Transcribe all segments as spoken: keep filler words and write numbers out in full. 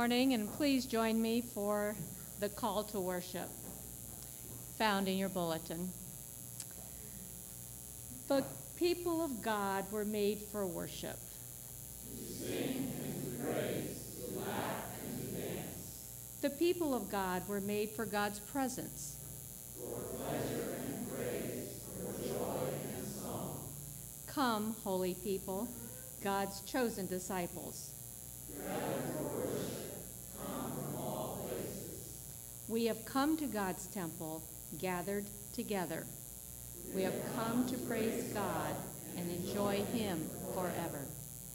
morning, and please join me for the call to worship found in your bulletin. The people of God were made for worship. To sing and to praise, to laugh and to dance. The people of God were made for God's presence. For pleasure and praise, for joy and song. Come, holy people, God's chosen disciples. Gather for worship, come from all places. We have come to God's temple, gathered together. We have come to praise God and enjoy Him forever.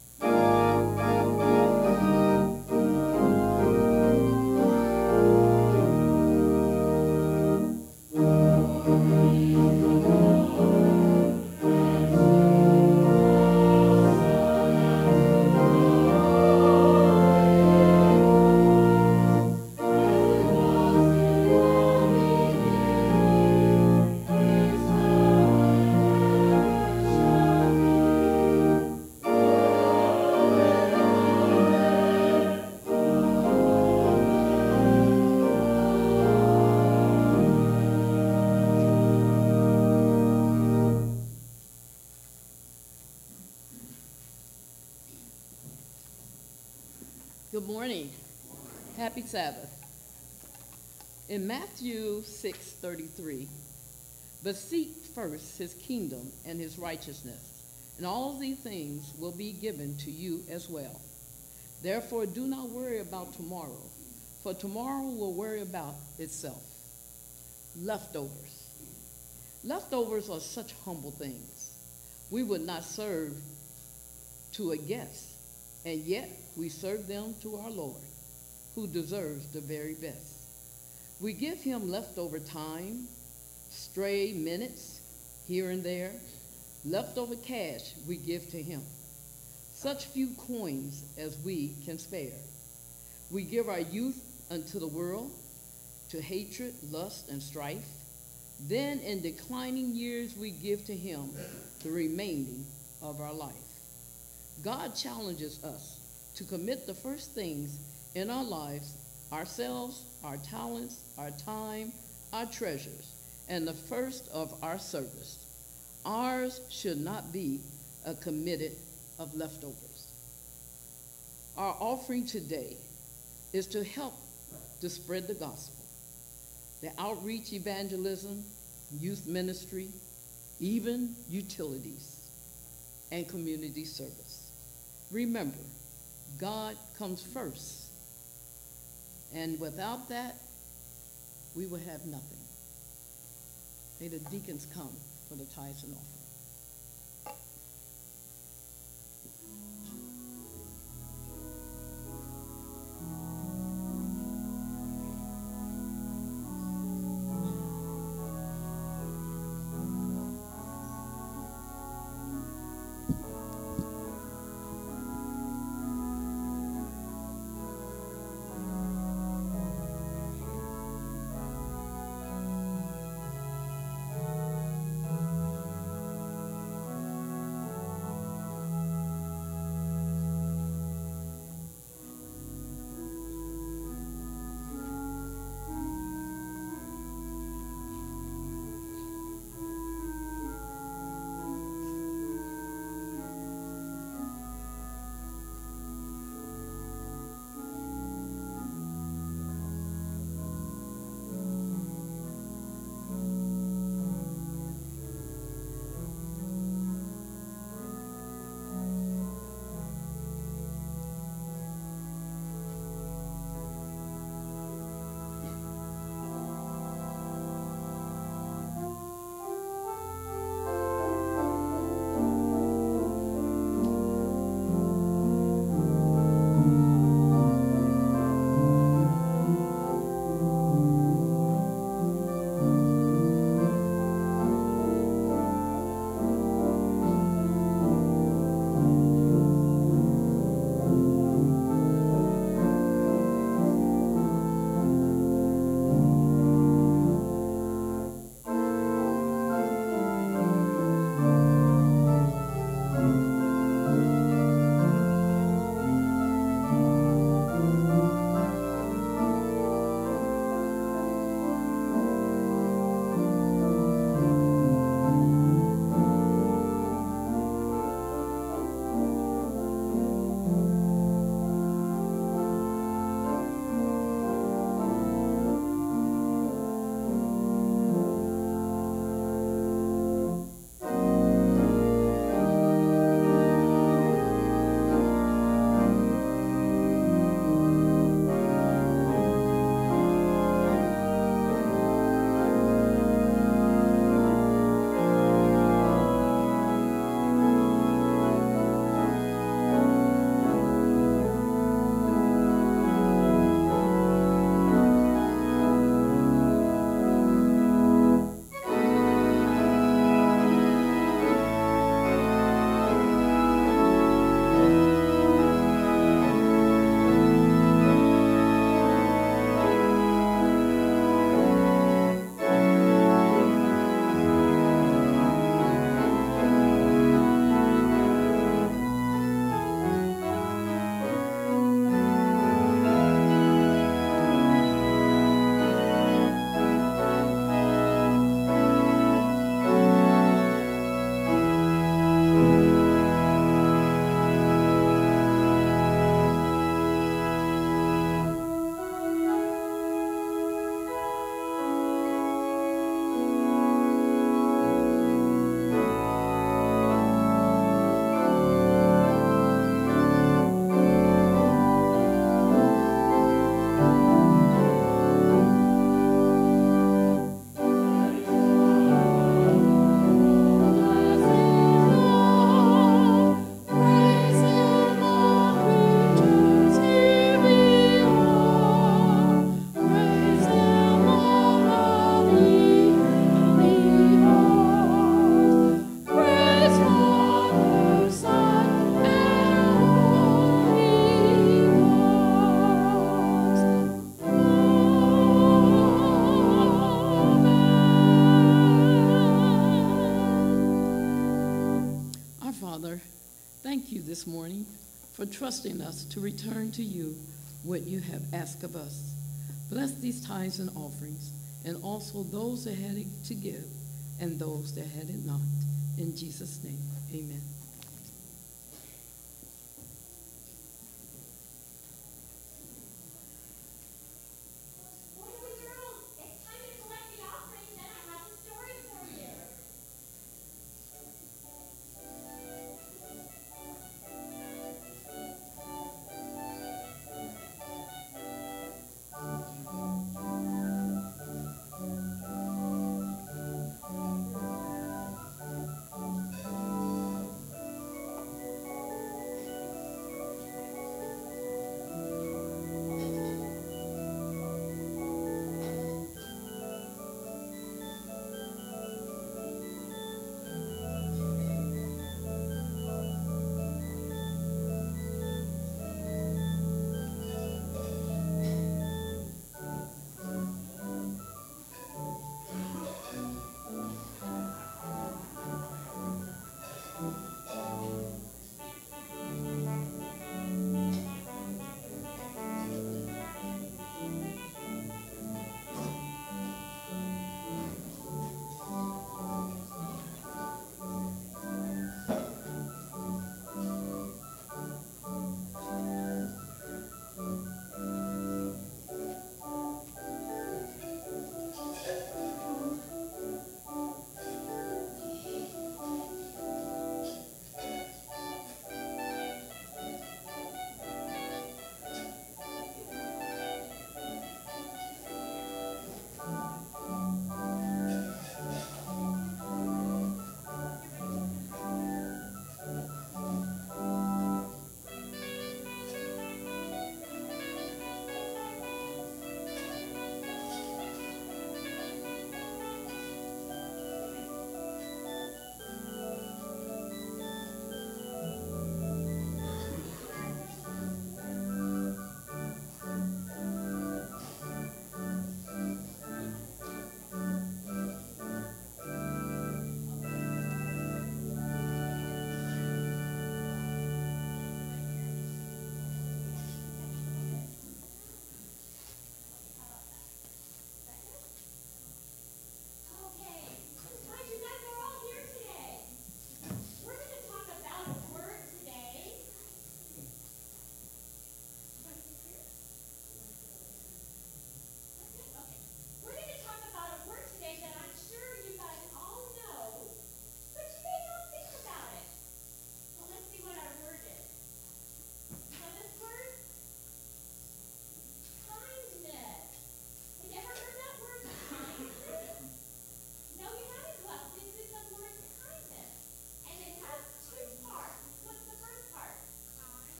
Good morning. Happy Sabbath. In Matthew six thirty-three, but seek first his kingdom and his righteousness, and all these things will be given to you as well. Therefore, do not worry about tomorrow, for tomorrow will worry about itself. Leftovers. Leftovers are such humble things. We would not serve to a guest, and yet we serve them to our Lord, who deserves the very best. We give him leftover time, stray minutes here and there, leftover cash we give to him, such few coins as we can spare. We give our youth unto the world, to hatred, lust, and strife. Then in declining years we give to him the remaining of our life. God challenges us to commit the first things in our lives, ourselves, our talents, our time, our treasures, and the first of our service. Ours should not be a committed of leftovers. Our offering today is to help to spread the gospel, the outreach evangelism, youth ministry, even utilities, and community service. Remember, God comes first, and without that, we will have nothing. May the deacons come for the tithes and offering. this morning for trusting us to return to you what you have asked of us. Bless these tithes and offerings, and also those that had it to give and those that had it not. In Jesus' name, amen.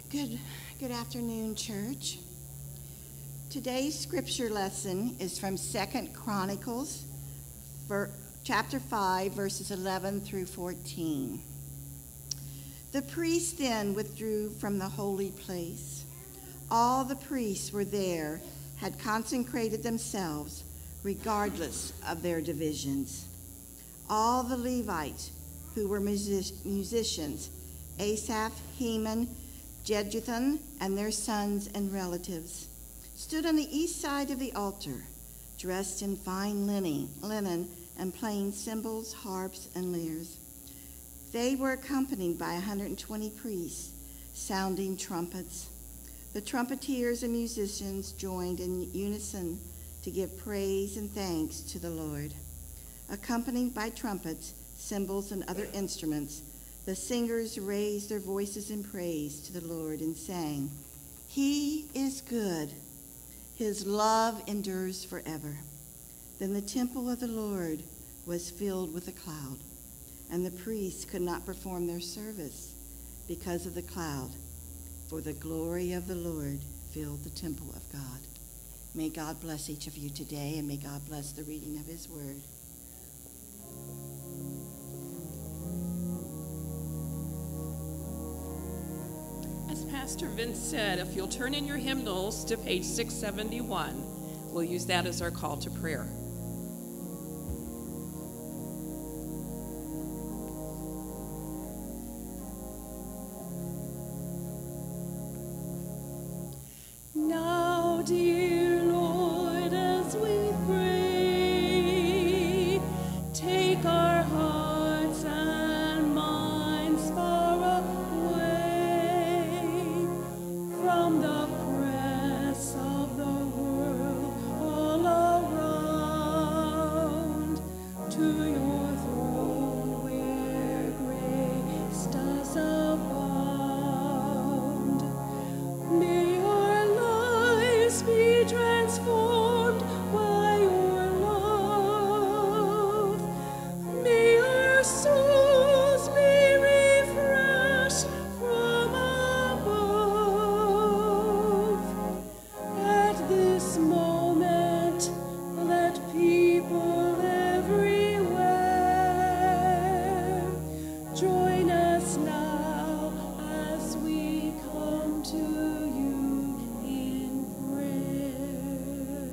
Good, good afternoon, church. Today's scripture lesson is from Second Chronicles, ver, chapter five, verses eleven through fourteen. The priests then withdrew from the holy place. All the priests were there, had consecrated themselves, regardless of their divisions. All the Levites who were music- musicians, Asaph, Heman, Jeduthun, and their sons and relatives, stood on the east side of the altar, dressed in fine linen, linen and playing cymbals, harps, and lyres. They were accompanied by one hundred twenty priests, sounding trumpets. The trumpeters and musicians joined in unison to give praise and thanks to the Lord. Accompanied by trumpets, cymbals, and other instruments, the singers raised their voices in praise to the Lord and sang, "He is good. His love endures forever." Then the temple of the Lord was filled with a cloud, and the priests could not perform their service because of the cloud, for the glory of the Lord filled the temple of God. May God bless each of you today, and may God bless the reading of his word. As Pastor Vince said, if you'll turn in your hymnals to page six seventy-one, we'll use that as our call to prayer. Now, dear Lord, as we pray, take our hearts and minds far away from the press of the world all around, to your throne where grace does abound. May our lives be transformed by your love. May our souls be refreshed from above. At this moment, let people everywhere join us now as we come to you in prayer.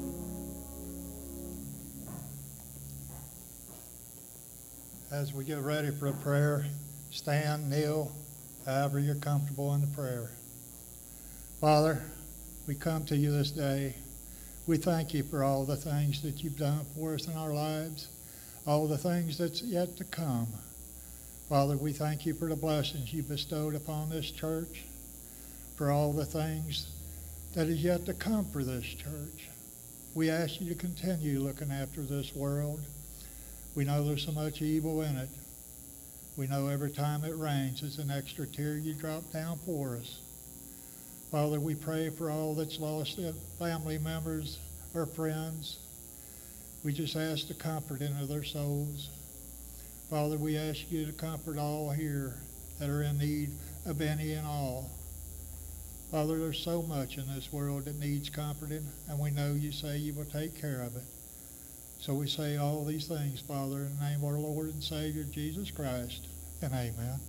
As we get ready for a prayer, stand, kneel, however you're comfortable in the prayer. Father, we come to you this day. We thank you for all the things that you've done for us in our lives, all the things that's yet to come. Father, we thank you for the blessings you bestowed upon this church, for all the things that is yet to come for this church. We ask you to continue looking after this world. We know there's so much evil in it. We know every time it rains, it's an extra tear you drop down for us. Father, we pray for all that's lost family members or friends. We just ask to comfort into their souls. Father, we ask you to comfort all here that are in need of any and all. Father, there's so much in this world that needs comforting, and we know you say you will take care of it. So we say all these things, Father, in the name of our Lord and Savior, Jesus Christ, and amen.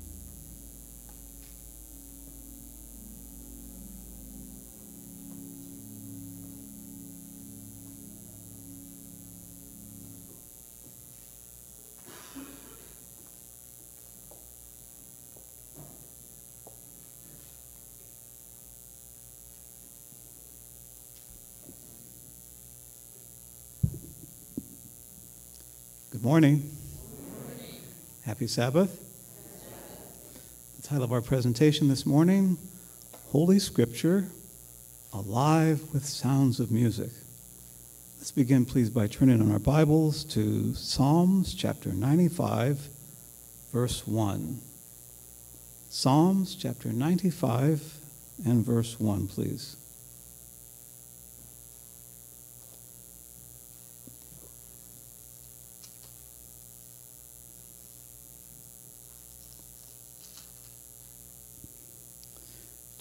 Good morning. Good morning. Happy Sabbath. The title of our presentation this morning, Holy Scripture, Alive with Sounds of Music. Let's begin, please, by turning on our Bibles to Psalms chapter ninety-five, verse one. Psalms chapter ninety-five and verse one, please.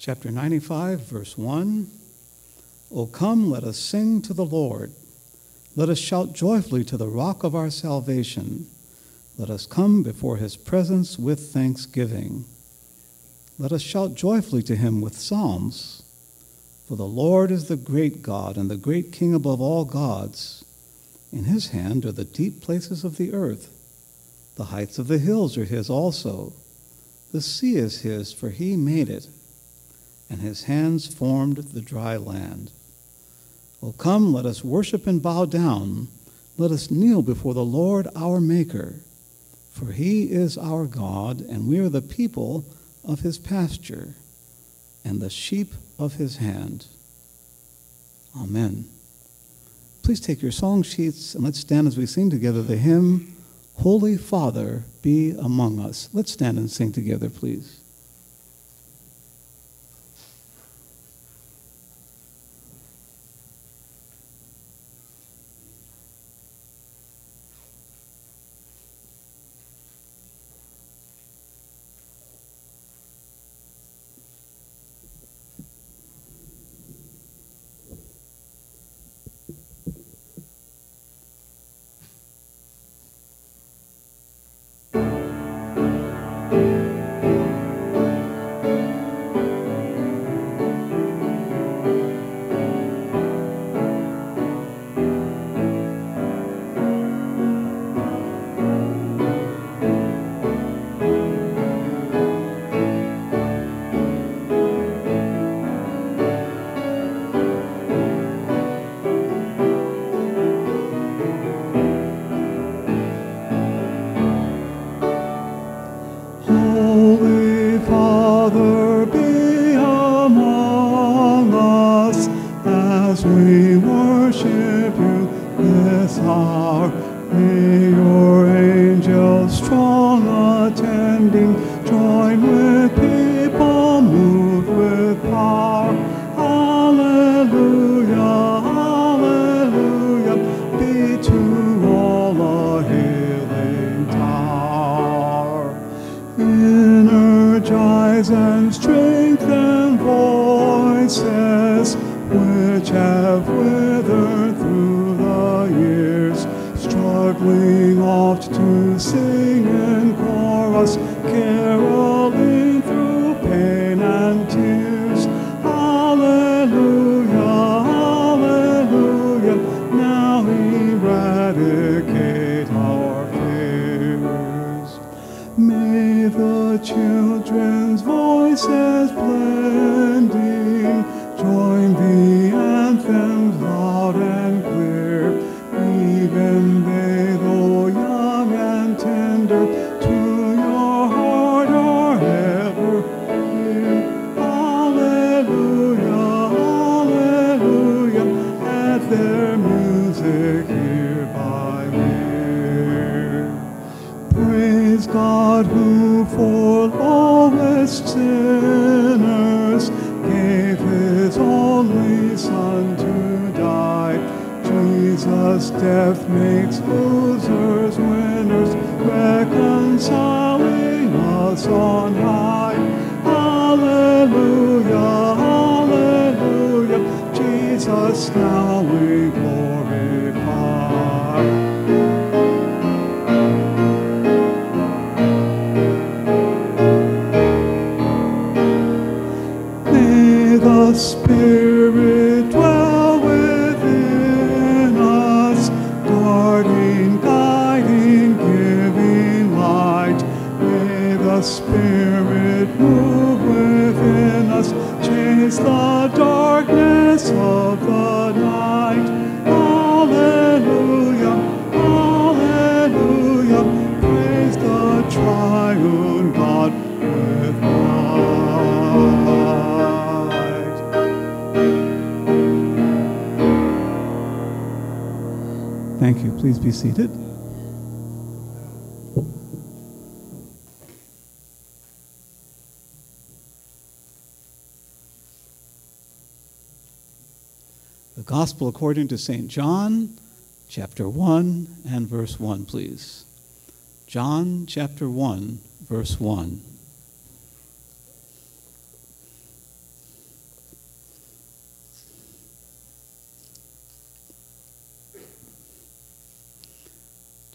chapter ninety-five, verse one. O come, let us sing to the Lord. Let us shout joyfully to the rock of our salvation. Let us come before his presence with thanksgiving. Let us shout joyfully to him with psalms. For the Lord is the great God and the great King above all gods. In his hand are the deep places of the earth. The heights of the hills are his also. The sea is his, for he made it, and his hands formed the dry land. O come, let us worship and bow down. Let us kneel before the Lord our Maker. For he is our God, and we are the people of his pasture, and the sheep of his hand. Amen. Please take your song sheets, and let's stand as we sing together the hymn, Holy Father, Be Among Us. Let's stand and sing together, please. Thank you. Please be seated. The Gospel according to Saint John, chapter one and verse one, please. John chapter one, verse one.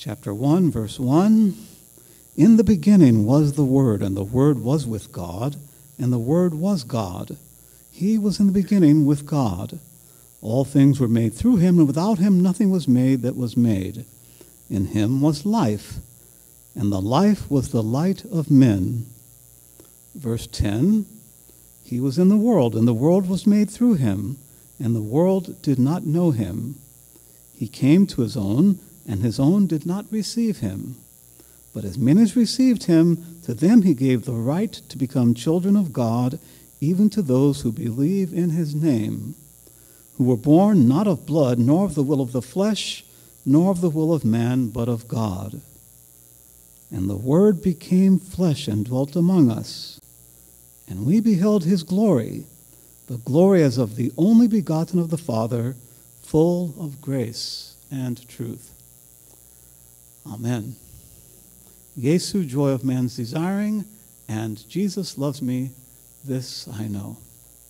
chapter one, verse one. In the beginning was the Word, and the Word was with God, and the Word was God. He was in the beginning with God. All things were made through him, and without him nothing was made that was made. In him was life, and the life was the light of men. Verse ten, he was in the world, and the world was made through him, and the world did not know him. He came to his own, and his own did not receive him. But as many as received him, to them he gave the right to become children of God, even to those who believe in his name, who were born not of blood, nor of the will of the flesh, nor of the will of man, but of God. And the Word became flesh and dwelt among us, and we beheld his glory, the glory as of the only begotten of the Father, full of grace and truth. Amen. Jesu, joy of man's desiring, and Jesus loves me, this I know.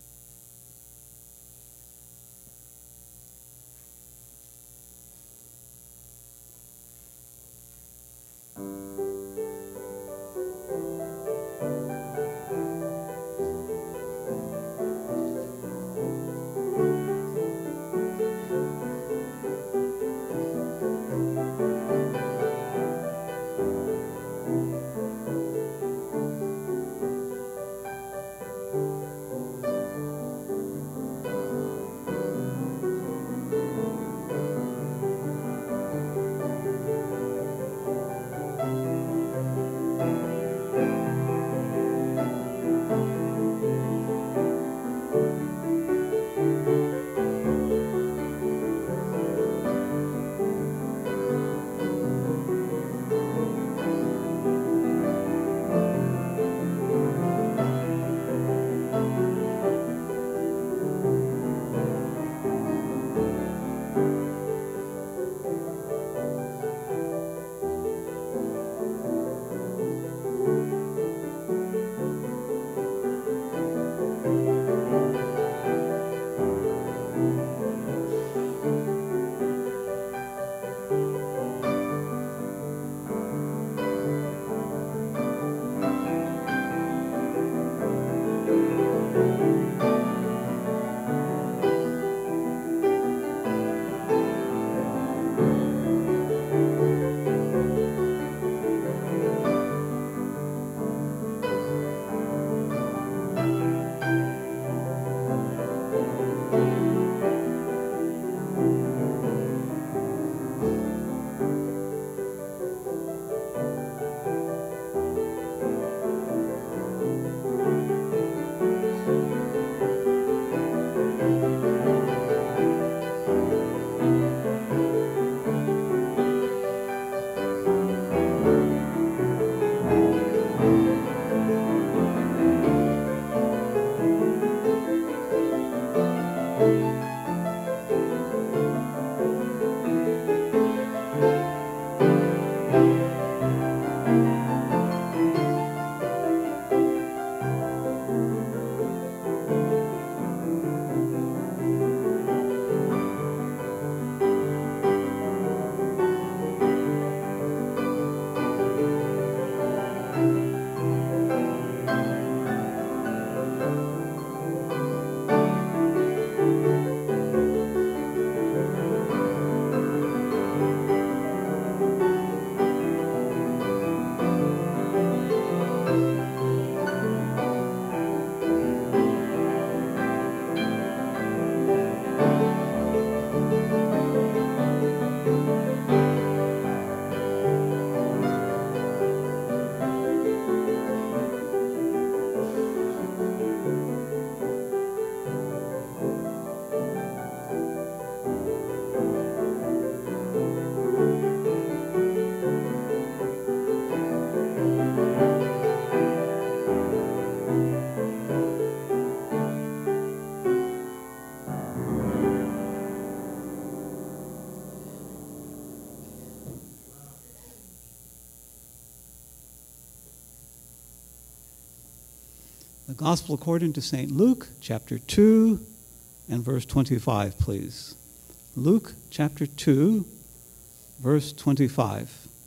The Gospel according to Saint Luke, chapter two, and verse twenty-five, please. Luke, chapter two, verse twenty-five.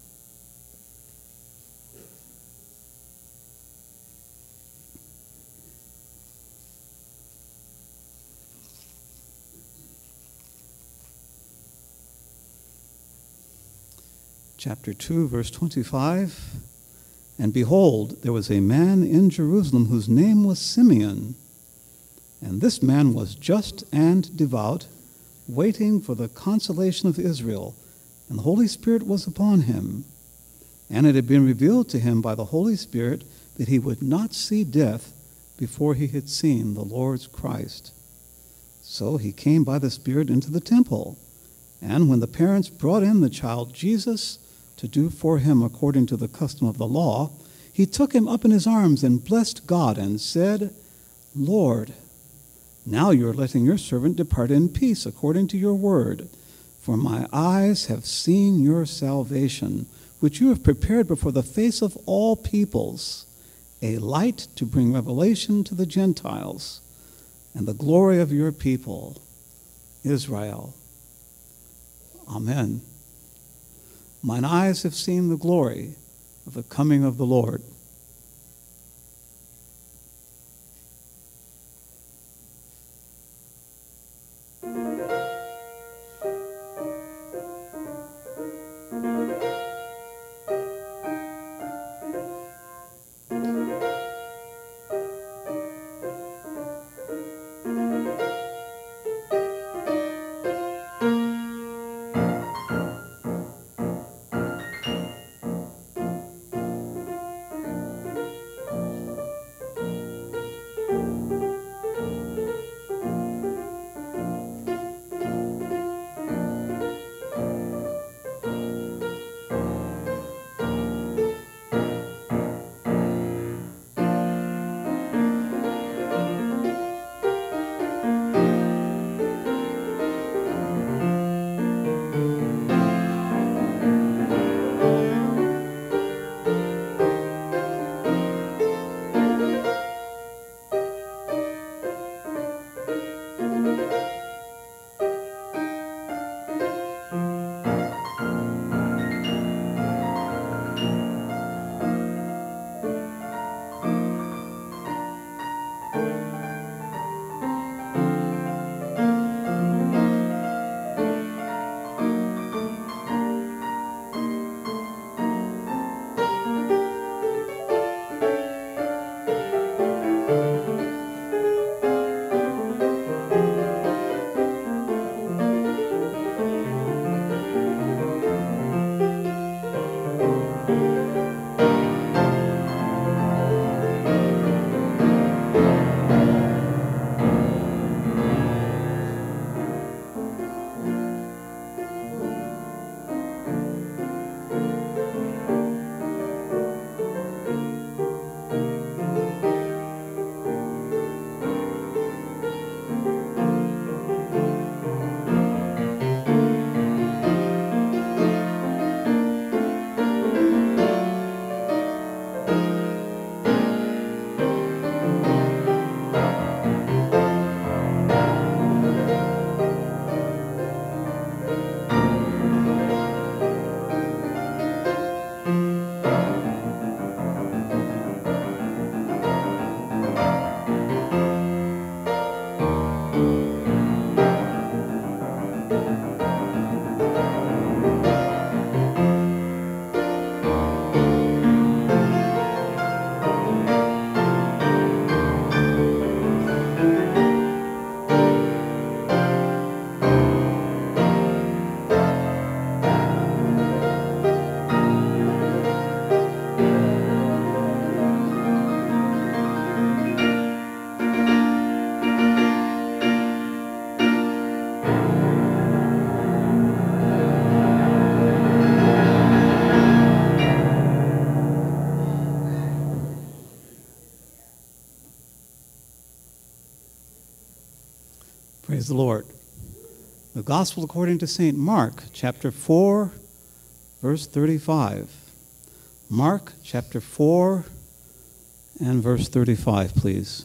chapter two, verse twenty-five. And behold, there was a man in Jerusalem whose name was Simeon. And this man was just and devout, waiting for the consolation of Israel. And the Holy Spirit was upon him. And it had been revealed to him by the Holy Spirit that he would not see death before he had seen the Lord's Christ. So he came by the Spirit into the temple. And when the parents brought in the child Jesus to do for him according to the custom of the law, he took him up in his arms and blessed God and said, Lord, now you are letting your servant depart in peace according to your word. For my eyes have seen your salvation, which you have prepared before the face of all peoples, a light to bring revelation to the Gentiles, and the glory of your people, Israel. Amen. Mine eyes have seen the glory of the coming of the Lord. Praise the Lord. The Gospel according to Saint Mark, chapter four, verse thirty-five. Mark, chapter four, and verse thirty-five, please.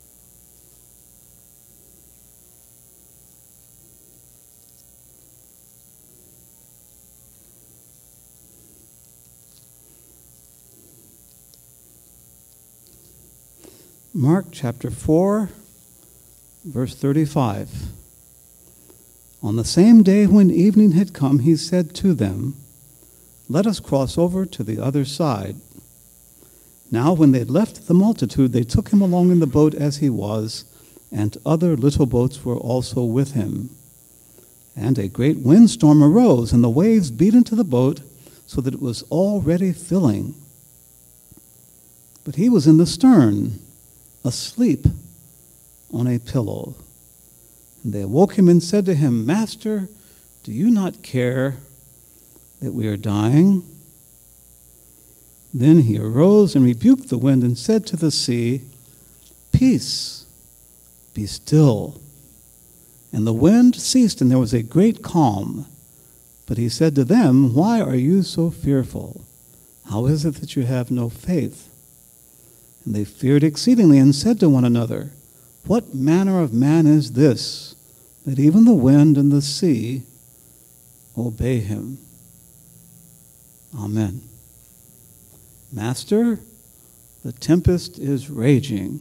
Mark, chapter four, verse thirty-five. On the same day when evening had come, he said to them, let us cross over to the other side. Now when they had left the multitude, they took him along in the boat as he was, and other little boats were also with him. And a great windstorm arose, and the waves beat into the boat, so that it was already filling. But he was in the stern, asleep on a pillow. And they awoke him and said to him, Master, do you not care that we are dying? Then he arose and rebuked the wind and said to the sea, Peace, be still. And the wind ceased, and there was a great calm. But he said to them, Why are you so fearful? How is it that you have no faith? And they feared exceedingly and said to one another, What manner of man is this, that even the wind and the sea obey him? Amen. Master, the tempest is raging.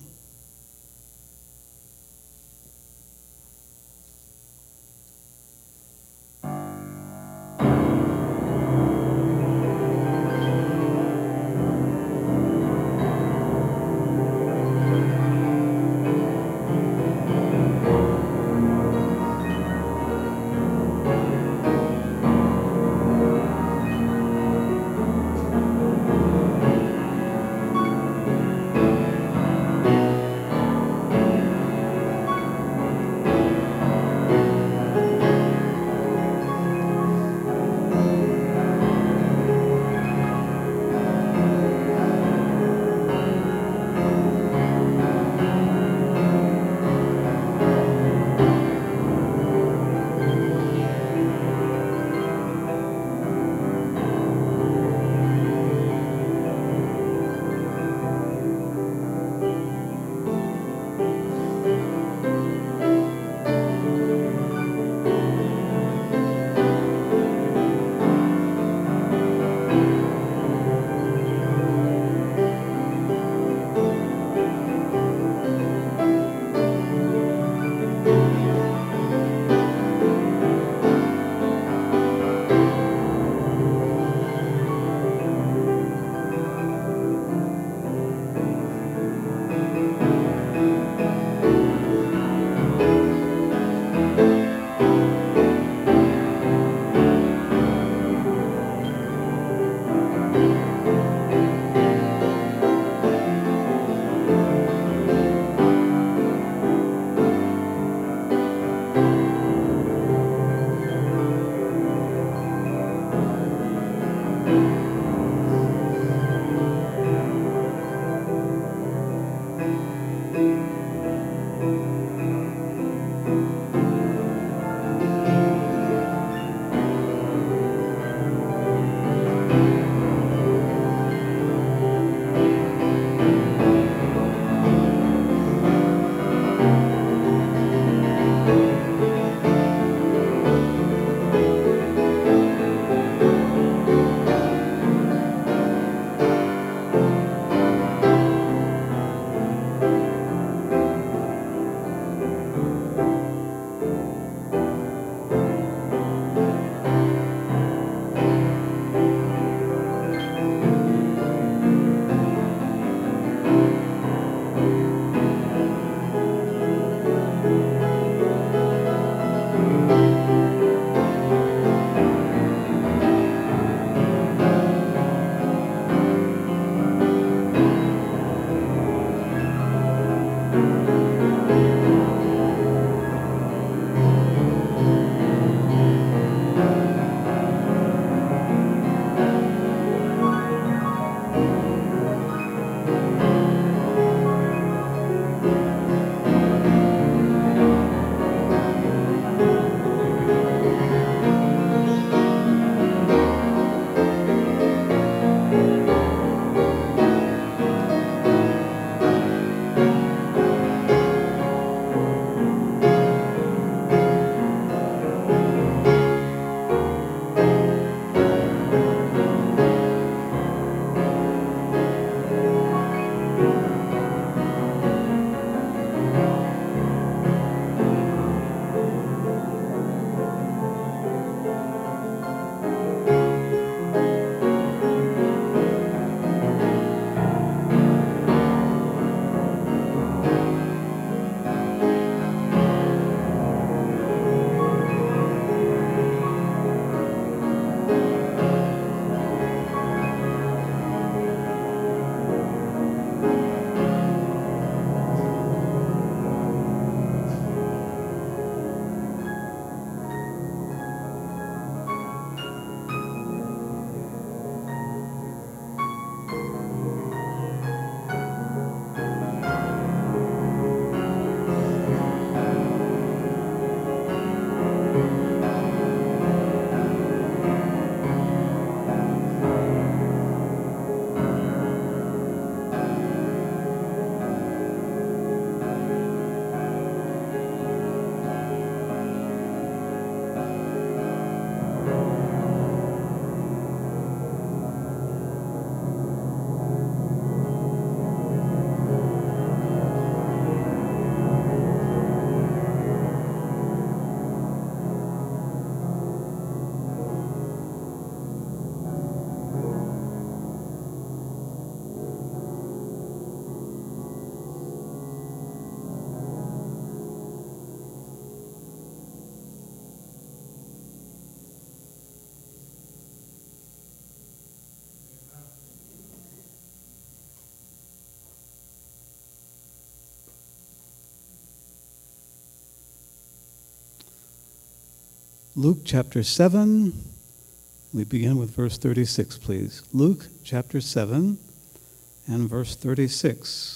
Luke chapter seven, we begin with verse thirty-six, please. Luke chapter seven and verse thirty-six.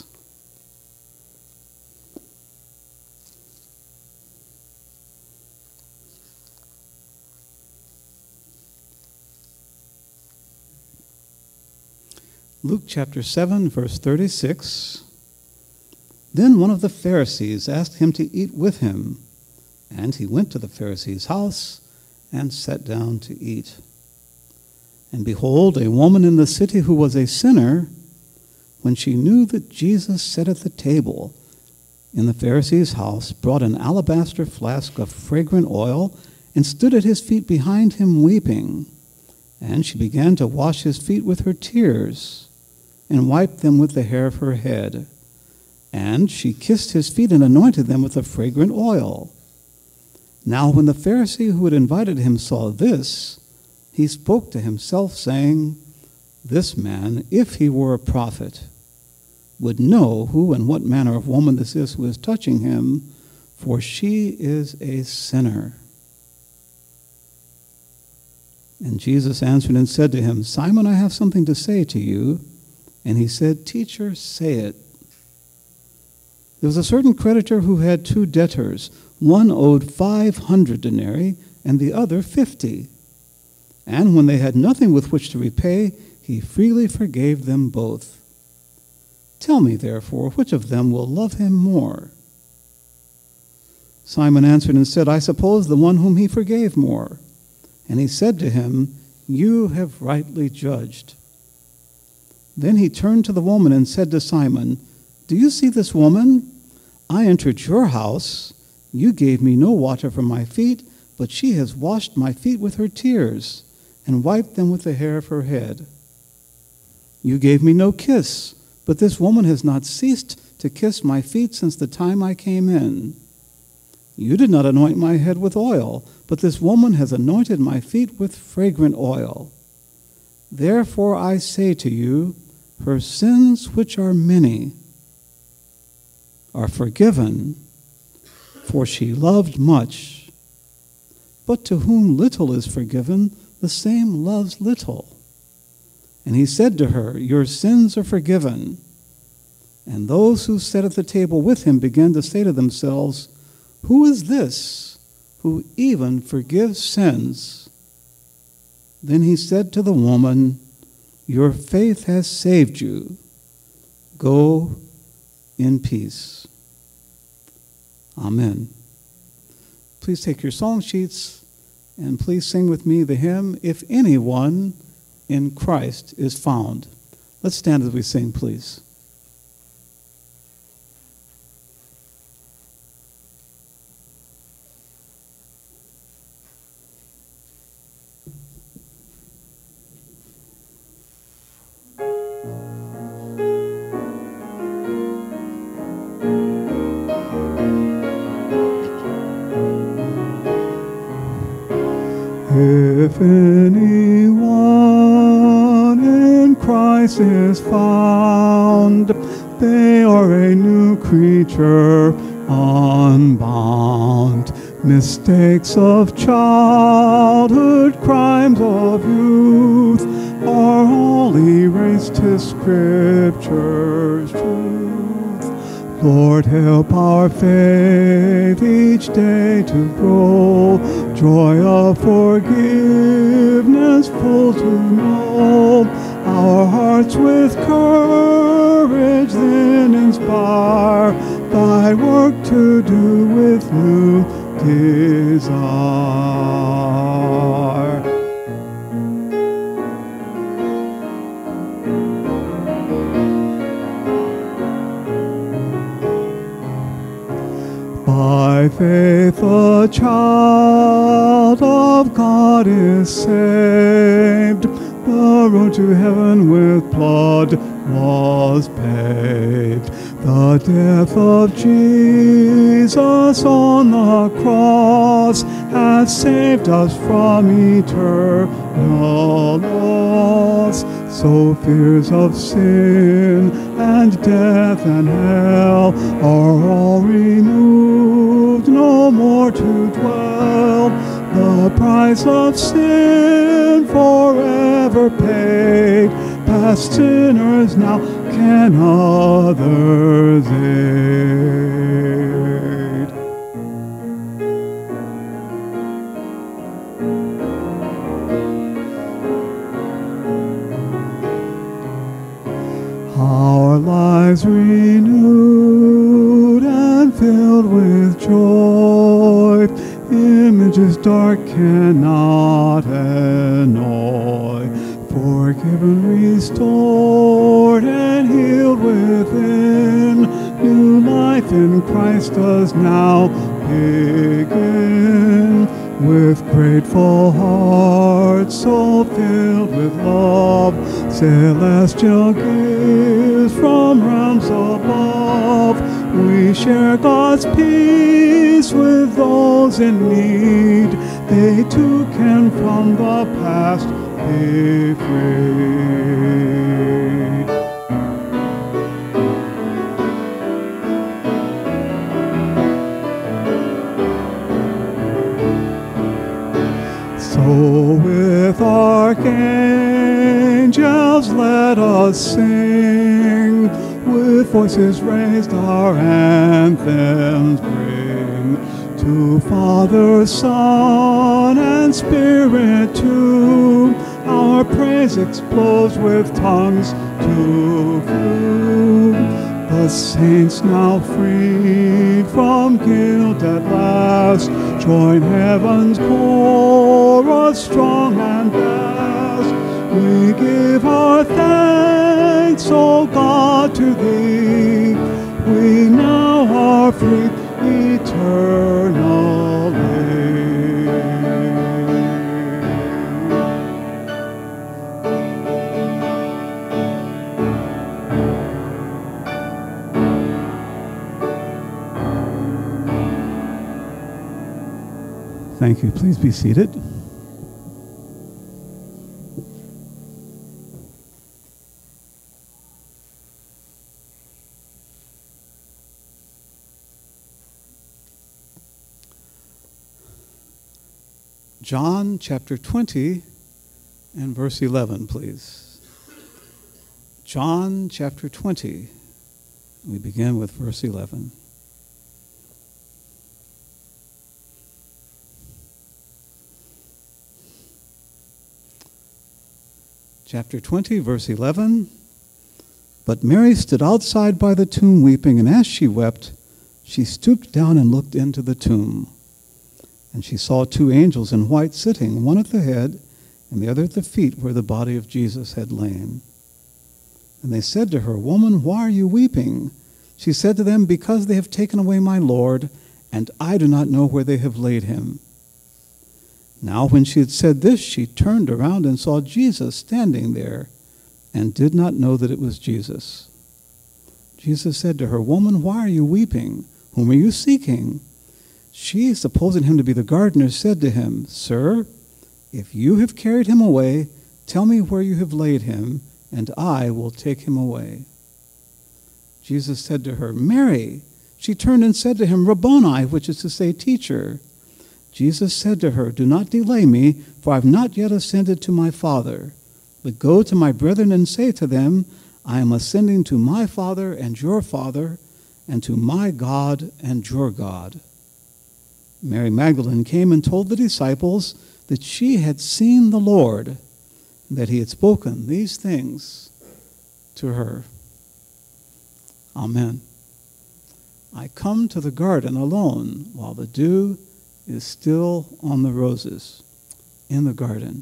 Luke chapter seven, verse thirty-six. Then one of the Pharisees asked him to eat with him, and he went to the Pharisee's house and sat down to eat. And behold, a woman in the city who was a sinner, when she knew that Jesus sat at the table in the Pharisee's house, brought an alabaster flask of fragrant oil and stood at his feet behind him weeping. And she began to wash his feet with her tears and wiped them with the hair of her head. And she kissed his feet and anointed them with the fragrant oil. Now when the Pharisee who had invited him saw this, he spoke to himself, saying, "This man, if he were a prophet, would know who and what manner of woman this is who is touching him, for she is a sinner." And Jesus answered and said to him, "Simon, I have something to say to you." And he said, "Teacher, say it." There was a certain creditor who had two debtors. One owed five hundred denarii, and the other fifty. And when they had nothing with which to repay, he freely forgave them both. Tell me, therefore, which of them will love him more? Simon answered and said, "I suppose the one whom he forgave more." And he said to him, "You have rightly judged." Then he turned to the woman and said to Simon, "Do you see this woman? I entered your house. You gave me no water for my feet, but she has washed my feet with her tears and wiped them with the hair of her head. You gave me no kiss, but this woman has not ceased to kiss my feet since the time I came in. You did not anoint my head with oil, but this woman has anointed my feet with fragrant oil. Therefore I say to you, her sins, which are many, are forgiven, for she loved much. But to whom little is forgiven, the same loves little." And he said to her, "Your sins are forgiven." And those who sat at the table with him began to say to themselves, "Who is this who even forgives sins?" Then he said to the woman, "Your faith has saved you. Go in peace." Amen. Please take your song sheets and please sing with me the hymn, "If Anyone in Christ is Found." Let's stand as we sing, please. If anyone in Christ is found, they are a new creature, unbound. Mistakes of childhood, crimes of youth, are all erased to Scripture's truth. Lord, help our faith each day to grow, joy of forgiveness full to know. Our hearts with courage then inspire, thy work to do with new desire. By faith a child of God is saved. The road to heaven with blood was paved. The death of Jesus on the cross has saved us from eternal loss. So fears of sin and death and hell are all removed, no more to dwell. the price of sin forever paid. Past sinners now can others aid. Our lives renewed and filled with joy, images dark cannot annoy. Forgiven, restored, and healed within, new life in Christ does now begin. With grateful hearts so filled with love, celestial gifts from realms above, we share God's peace with those in need. They too can from the past be freed. So with archangels let us sing, with voices raised our anthems bring, to Father, Son, and Spirit too. Our praise explodes with tongues to few. The saints now freed from guilt at last, join heaven's chorus strong and vast. We give our thanks, O God, to Thee. We now are free eternally. Thank you. Please be seated. John chapter twenty and verse eleven, please. John chapter twenty. We begin with verse eleven. Chapter twenty, verse eleven. But Mary stood outside by the tomb weeping, and as she wept, she stooped down and looked into the tomb. And she saw two angels in white sitting, one at the head and the other at the feet where the body of Jesus had lain. And they said to her, Woman, why are you weeping? She said to them, Because they have taken away my Lord, and I do not know where they have laid him. Now when she had said this, she turned around and saw Jesus standing there, and did not know that it was Jesus. Jesus said to her, Woman, why are you weeping? Whom are you seeking? She, supposing him to be the gardener, said to him, Sir, if you have carried him away, tell me where you have laid him, and I will take him away. Jesus said to her, Mary. She turned and said to him, Rabboni, which is to say, Teacher. Jesus said to her, Do not delay me, for I have not yet ascended to my Father. But go to my brethren and say to them, I am ascending to my Father and your Father, and to my God and your God. Mary Magdalene came and told the disciples that she had seen the Lord, and that he had spoken these things to her. Amen. I come to the garden alone while the dew is still on the roses in the garden.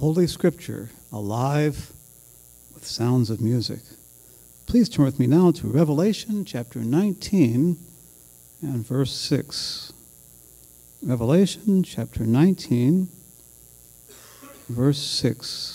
Holy Scripture, alive with sounds of music. Please turn with me now to Revelation chapter nineteen and verse six. Revelation chapter nineteen, verse six.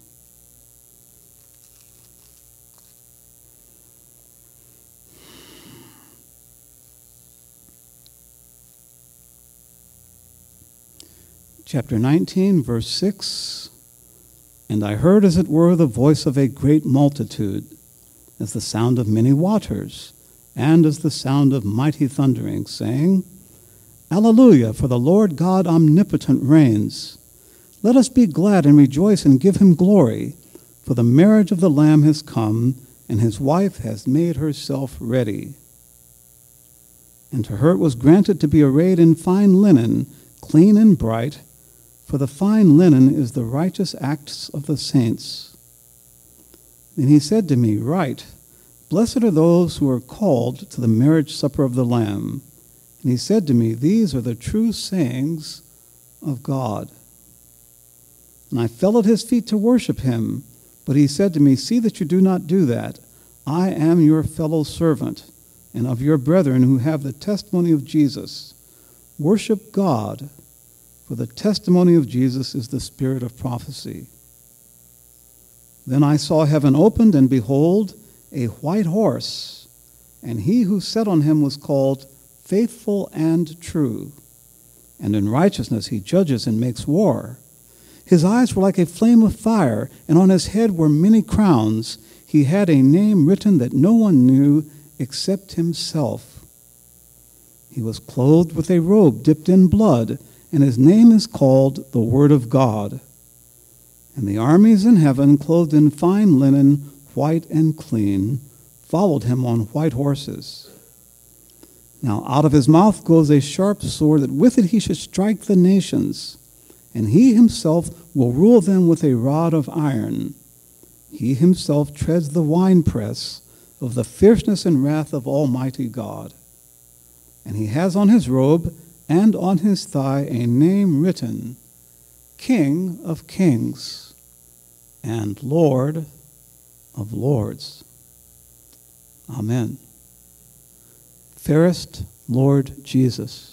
Chapter nineteen, verse six. And I heard as it were the voice of a great multitude, as the sound of many waters, and as the sound of mighty thundering, saying, Alleluia, for the Lord God omnipotent reigns. Let us be glad and rejoice and give him glory, for the marriage of the Lamb has come, and his wife has made herself ready. And to her it was granted to be arrayed in fine linen, clean and bright, for the fine linen is the righteous acts of the saints. Then he said to me, Write, blessed are those who are called to the marriage supper of the Lamb. And he said to me, These are the true sayings of God. And I fell at his feet to worship him. But he said to me, See that you do not do that. I am your fellow servant, and of your brethren who have the testimony of Jesus. Worship God, for the testimony of Jesus is the spirit of prophecy. Then I saw heaven opened, and behold, a white horse, and he who sat on him was called Faithful and True, and in righteousness he judges and makes war. His eyes were like a flame of fire, and on his head were many crowns. He had a name written that no one knew except himself. He was clothed with a robe dipped in blood, and his name is called the Word of God. And the armies in heaven, clothed in fine linen, white and clean, followed him on white horses. Now out of his mouth goes a sharp sword, that with it he should strike the nations, and he himself will rule them with a rod of iron. He himself treads the winepress of the fierceness and wrath of Almighty God. And he has on his robe and on his thigh a name written, King of Kings and Lord of Lords. Amen. Fairest Lord Jesus,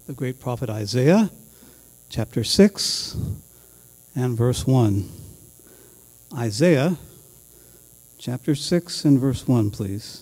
the great prophet Isaiah, chapter six and verse one. Isaiah, chapter six and verse one, please.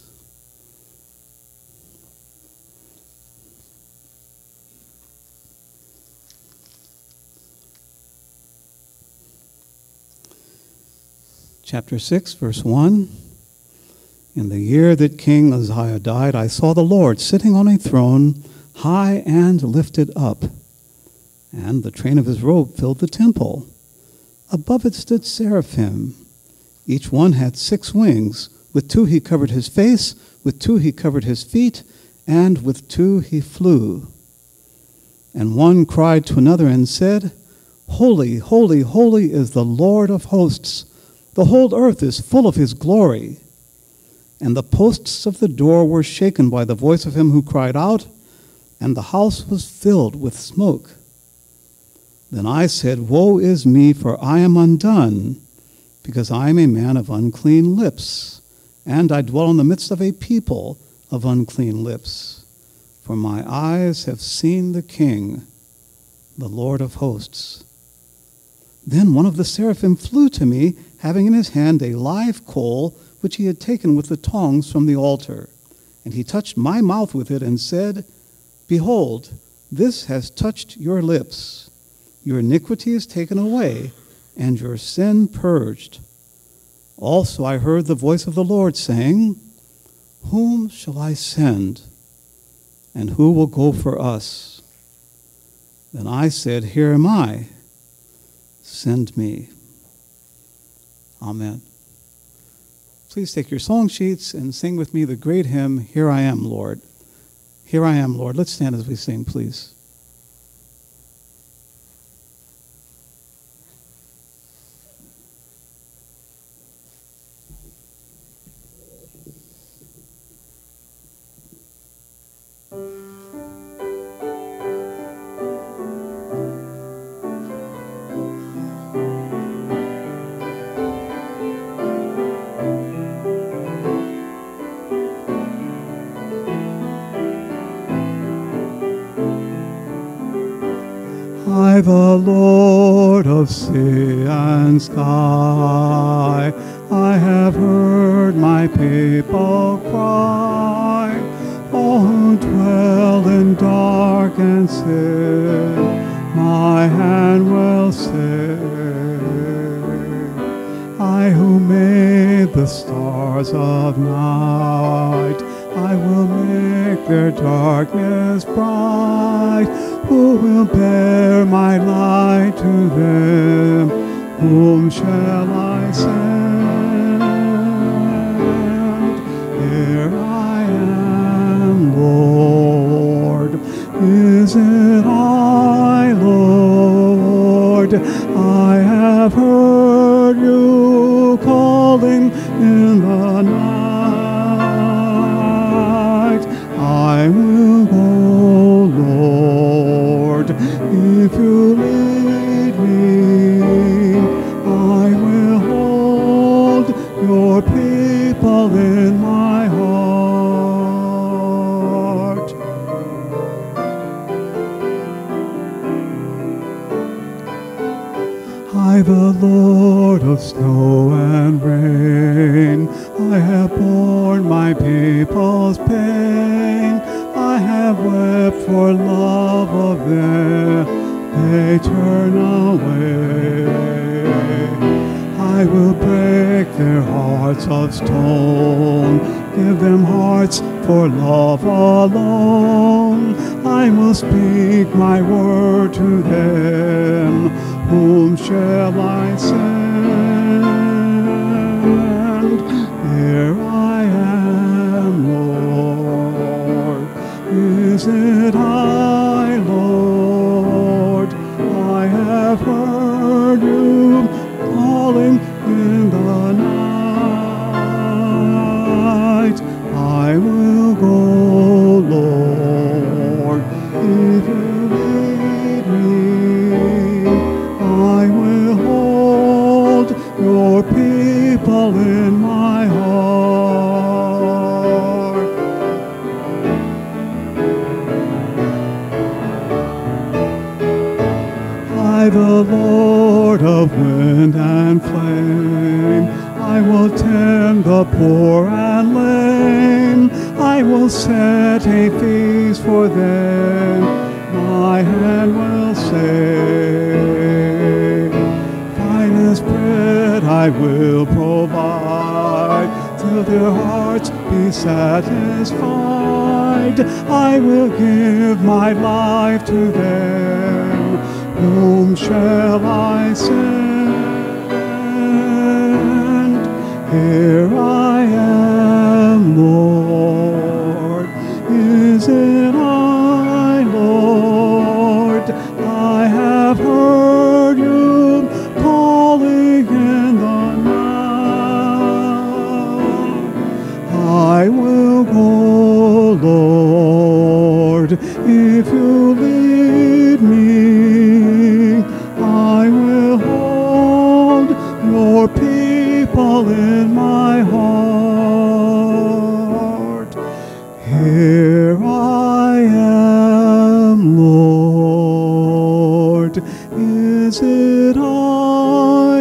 Chapter six, verse one. In the year that King Uzziah died, I saw the Lord sitting on a throne, high and lifted up, and the train of his robe filled the temple. Above it stood seraphim. Each one had six wings. With two he covered his face, with two he covered his feet, and with two he flew. And one cried to another and said, Holy, holy, holy is the Lord of hosts. The whole earth is full of his glory. And the posts of the door were shaken by the voice of him who cried out, and the house was filled with smoke. Then I said, Woe is me, for I am undone, because I am a man of unclean lips, and I dwell in the midst of a people of unclean lips. For my eyes have seen the King, the Lord of hosts. Then one of the seraphim flew to me, having in his hand a live coal, which he had taken with the tongs from the altar. And he touched my mouth with it and said, Behold, this has touched your lips. Your iniquity is taken away, and your sin purged. Also I heard the voice of the Lord saying, Whom shall I send, and who will go for us? Then I said, Here am I. Send me. Amen. Please take your song sheets and sing with me the great hymn, Here I Am, Lord. Here I am, Lord. Let's stand as we sing, please. I, the Lord of sea and sky, I have heard my people cry, all who dwell in dark and sin, my hand will save. I who made the stars of night, I will make their darkness bright. Who will bear my light to them? Whom shall I send? Here I am, Lord. Is it I, Lord? I have heard you calling in the night. I will go, Lord, if you lead me. I will hold your people in my heart. I, the Lord of snow and rain, I have borne my people's pain. I have wept for love of them, they turn away. I will break their hearts of stone, give them hearts for love alone. I will speak my word to them. Whom shall I send? Here I am, Lord. Is it I, Lord? I have heard you calling in the night. I will go, Lord, if you lead me. I will hold your people in my heart. at a feast for them, my hand will say, finest bread I will provide, till their hearts be satisfied. I will give my life to them. Whom shall I send? Here I am, Lord. Is it I, Lord? I have heard you calling in the night. I will go, Lord, if you lead me. I will hold your people in my heart. Here I am, Lord. Is it I,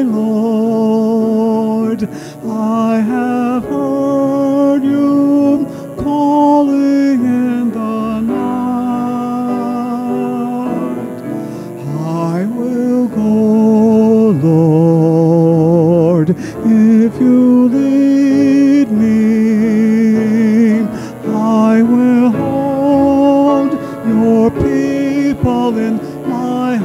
Lord? I have heard you calling in the night. I will go, Lord, if you lead me. I will hold your people in my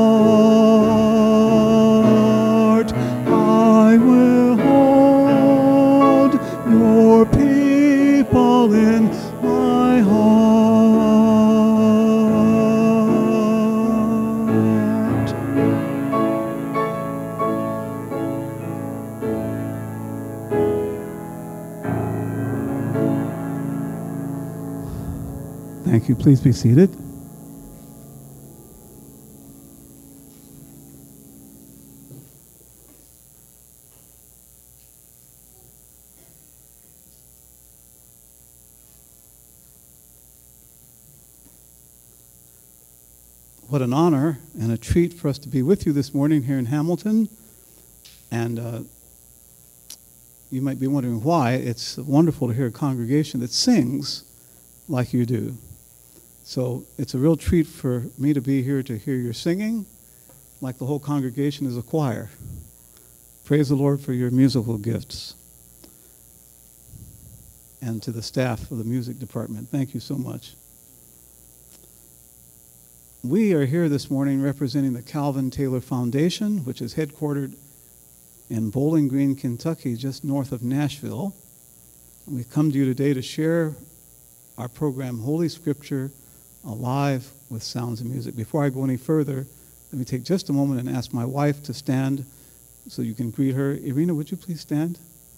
heart. I will hold your people in my heart. Thank you. Please be seated. What an honor and a treat for us to be with you this morning here in Hamilton. And uh, you might be wondering why. It's wonderful to hear a congregation that sings like you do. So it's a real treat for me to be here to hear your singing, like the whole congregation is a choir. Praise the Lord for your musical gifts. And to the staff of the music department, thank you so much. We are here this morning representing the Calvin Taylor Foundation, which is headquartered in Bowling Green, Kentucky, just north of Nashville. And we come to you today to share our program, Holy Scripture, Alive with Sounds of Music. Before I go any further, let me take just a moment and ask my wife to stand so you can greet her. Irina, would you please stand?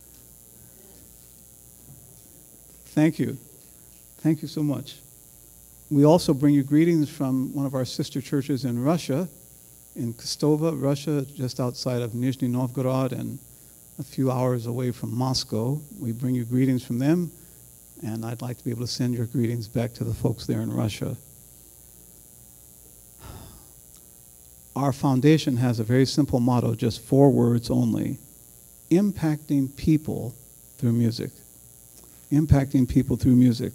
Thank you. Thank you so much. We also bring you greetings from one of our sister churches in Russia, in Kostova, Russia, just outside of Nizhny Novgorod and a few hours away from Moscow. We bring you greetings from them, and I'd like to be able to send your greetings back to the folks there in Russia. Our foundation has a very simple motto, just four words only: impacting people through music. Impacting people through music.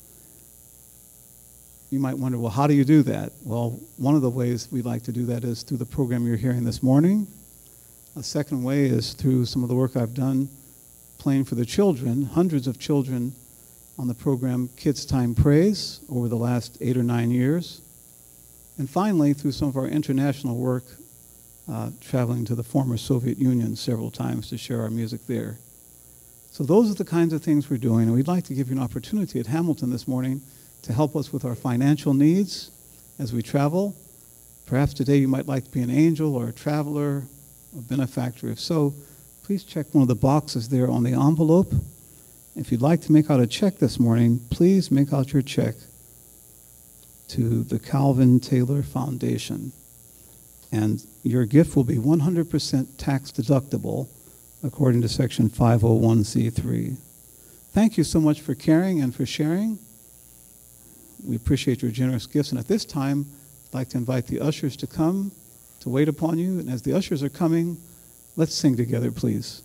You might wonder, well, how do you do that? Well, one of the ways we like to do that is through the program you're hearing this morning. A second way is through some of the work I've done playing for the children, hundreds of children on the program Kids Time Praise over the last eight or nine years. And finally, through some of our international work, uh, traveling to the former Soviet Union several times to share our music there. So those are the kinds of things we're doing, and we'd like to give you an opportunity at Hamilton this morning to help us with our financial needs as we travel. Perhaps today you might like to be an angel or a traveler, a benefactor. If so, please check one of the boxes there on the envelope. If you'd like to make out a check this morning, please make out your check to the Calvin Taylor Foundation. And your gift will be one hundred percent tax deductible according to Section five oh one c three. Thank you so much for caring and for sharing. We appreciate your generous gifts. And at this time, I'd like to invite the ushers to come to wait upon you. And as the ushers are coming, let's sing together, please.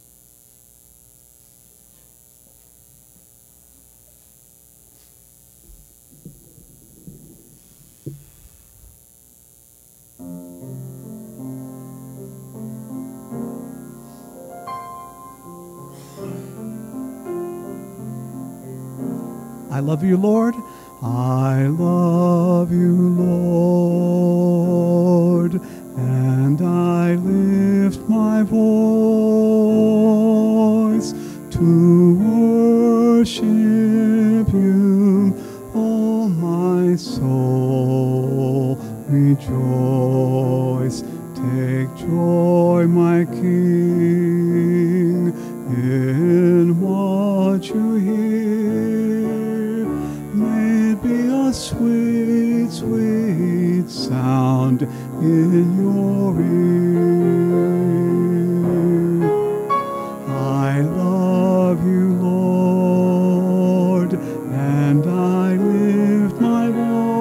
I love you, Lord. I love you, Lord, and I lift my voice to worship you. Oh, my soul, rejoice. Take joy, my King, in what you hear. May it be a sweet, sweet sound in your ear. I love you, Lord, and I lift my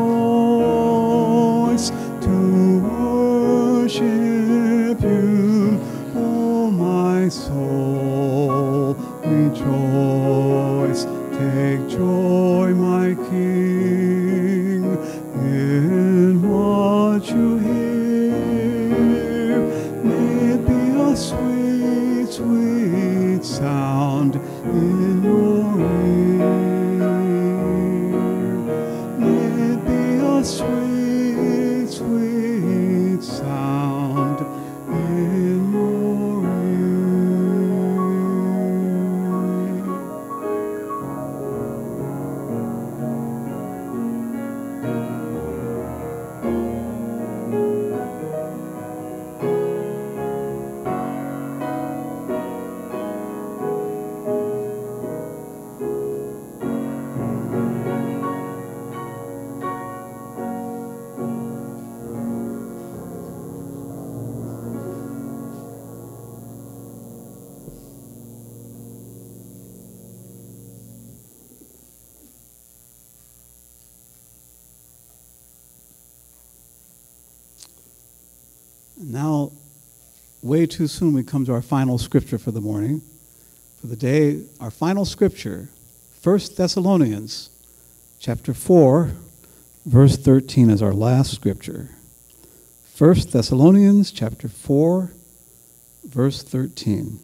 voice to worship you. Oh, my soul, rejoice. Take joy, my King, in what you hear. May it be a sweet, sweet sound in your ear. May it be a sweet, sweet sound in your ear. Now, way too soon we come to our final scripture for the morning. For the day, our final scripture, First Thessalonians chapter four, verse thirteen is our last scripture. First Thessalonians chapter four, verse thirteen.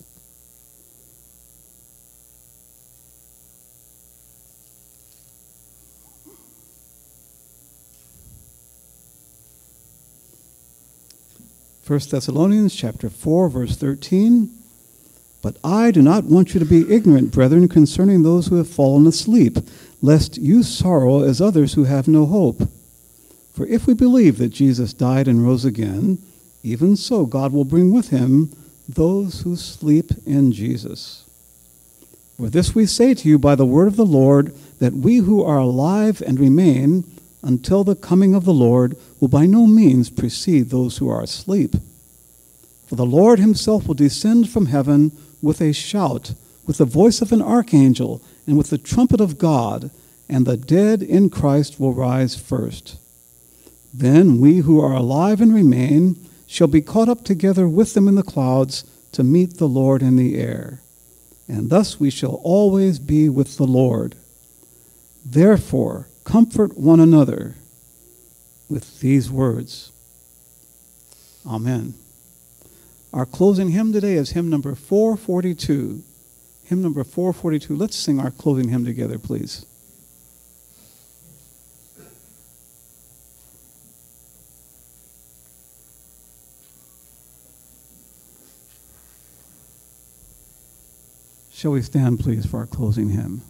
First Thessalonians chapter four, verse thirteen. But I do not want you to be ignorant, brethren, concerning those who have fallen asleep, lest you sorrow as others who have no hope. For if we believe that Jesus died and rose again, even so God will bring with him those who sleep in Jesus. For this we say to you by the word of the Lord, that we who are alive and remain until the coming of the Lord will by no means precede those who are asleep. For the Lord himself will descend from heaven with a shout, with the voice of an archangel, and with the trumpet of God, and the dead in Christ will rise first. Then we who are alive and remain shall be caught up together with them in the clouds to meet the Lord in the air. And thus we shall always be with the Lord. Therefore, comfort one another with these words. Amen. Our closing hymn today is hymn number four forty-two. Hymn number four forty-two. Let's sing our closing hymn together, please. Shall we stand, please, for our closing hymn?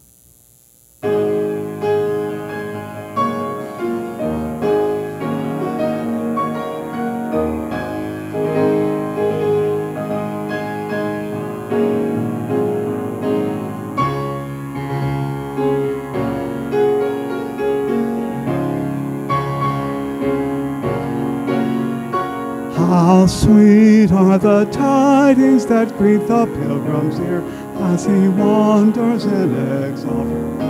How sweet are the tidings that greet the pilgrim's ear as he wanders in exile.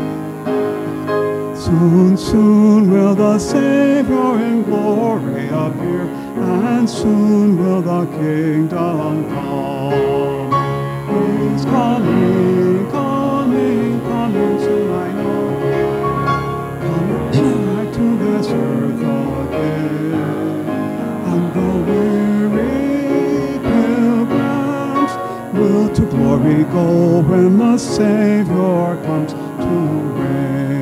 Soon, soon will the Savior in glory appear, and soon will the kingdom come. He's coming, coming, coming soon, I know. Coming back to this earth again. And the weary pilgrims will to glory go when the Savior comes to reign.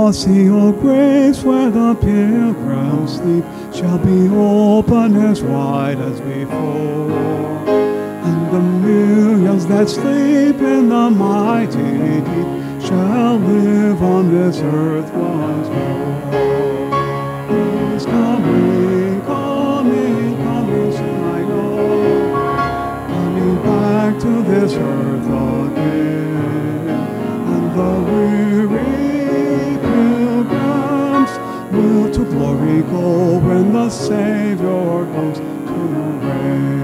The sea of grace where the pilgrims sleep shall be open as wide as before, and the millions that sleep in the mighty deep shall live on this earth once more. He's coming, coming, coming soon, I know, coming back to this earth again, and the weary pilgrims will to glory go when the Savior comes to reign.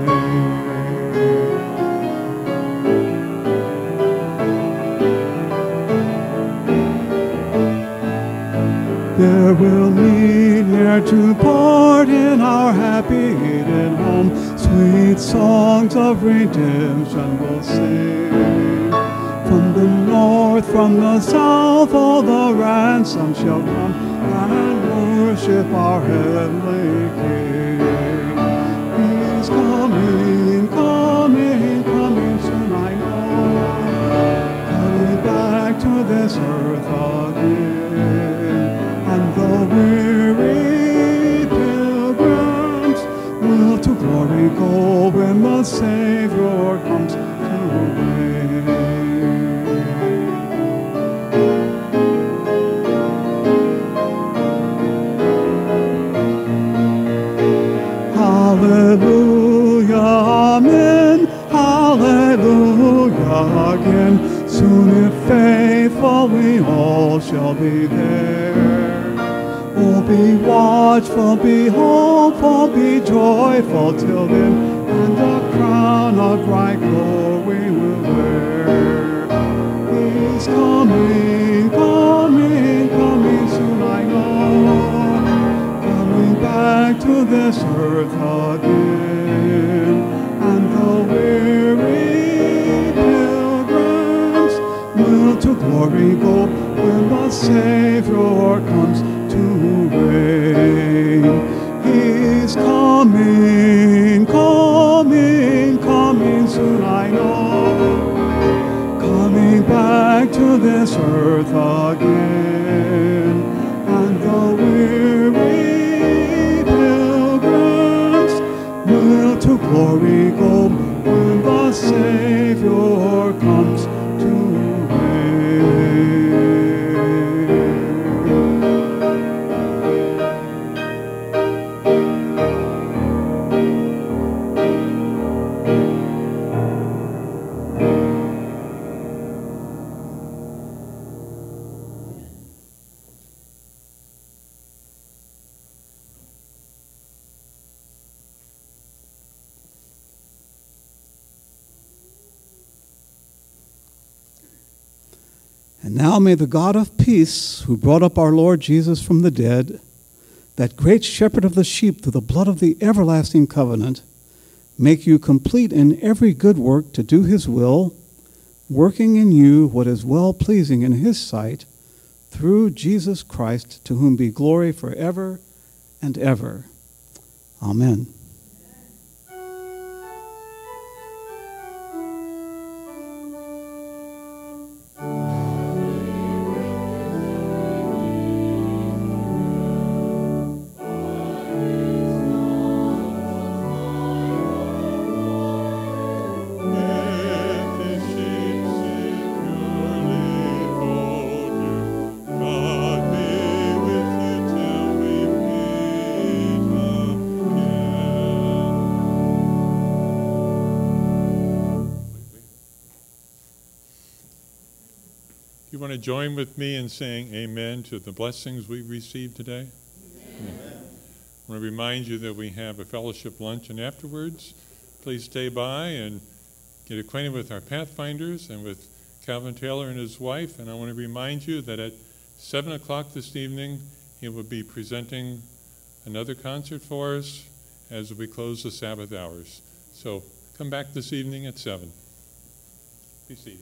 There will need here to part in our happy Eden home. Sweet songs of redemption we'll sing. From the north, from the south, all the ransom shall come and worship our heavenly King. He's coming, coming, coming soon, I know, coming back to this earth again. And the weary pilgrims will to glory go when the Savior comes to reign. Hallelujah, amen, hallelujah again. Soon if faithful we all shall be there. Oh, be watchful, be hopeful, be joyful till then, and a crown of bright glory will wear. He's coming, coming, coming soon, I know, coming back to this earth again, and the weary pilgrims will to glory go when the Savior comes to reign. He's coming, coming, coming soon, I know, coming back to this earth again, and the weary pilgrims will to glory go when the Savior comes to reign. And now may the God of peace, who brought up our Lord Jesus from the dead, that great shepherd of the sheep through the blood of the everlasting covenant, make you complete in every good work to do his will, working in you what is well-pleasing in his sight, through Jesus Christ, to whom be glory forever and ever. Amen. You want to join with me in saying amen to the blessings we received today? Amen. I want to remind you that we have a fellowship lunch, and afterwards, please stay by and get acquainted with our Pathfinders and with Calvin Taylor and his wife. And I want to remind you that at seven o'clock this evening, he will be presenting another concert for us as we close the Sabbath hours. So come back this evening at seven. Be seated.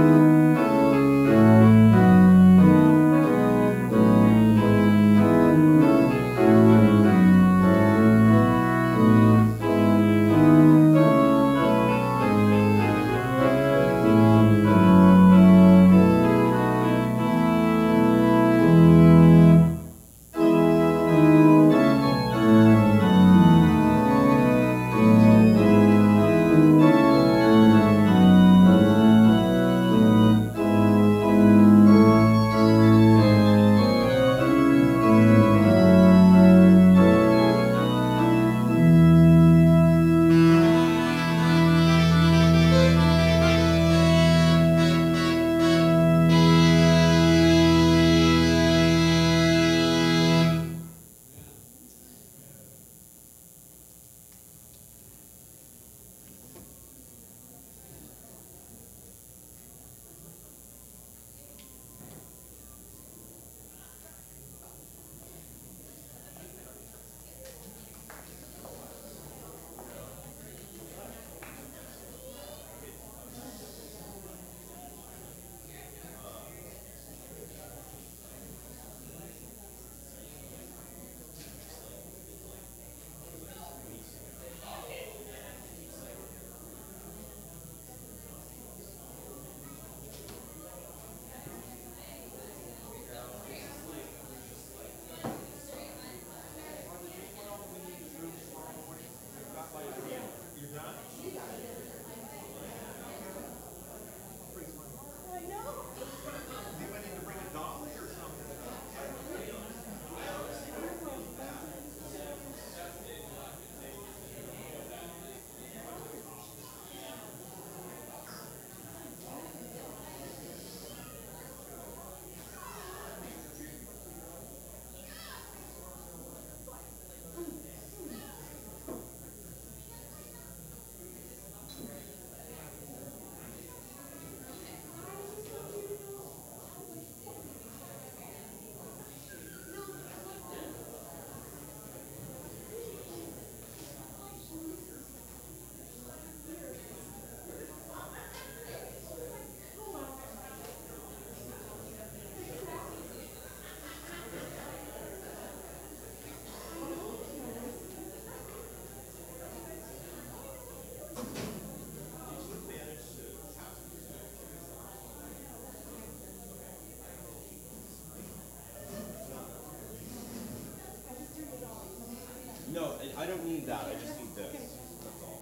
No, I- I don't need that. I just need this. That's all.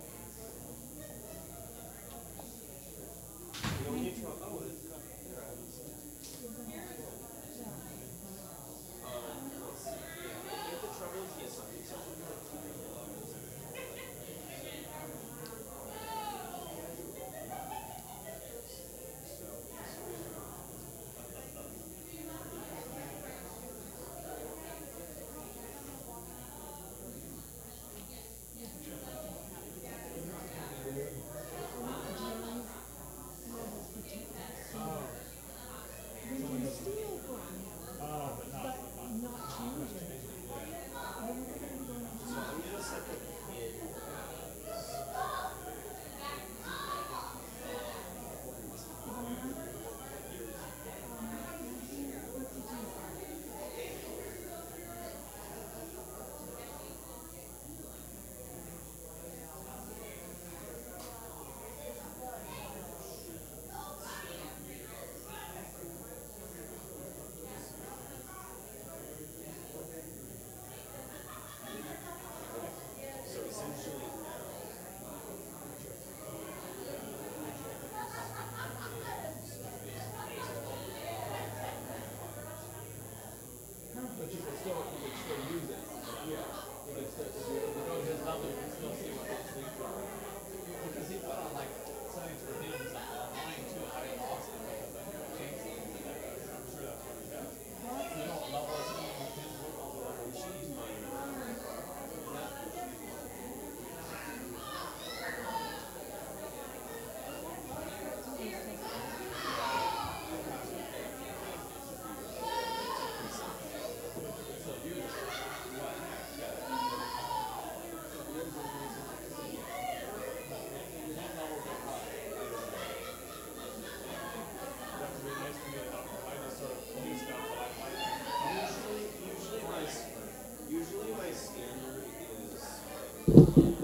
You don't need to. Oh, it's got here. I haven't seen it. Um, let's see. Yeah, I think the trouble is the assignment section. Amen.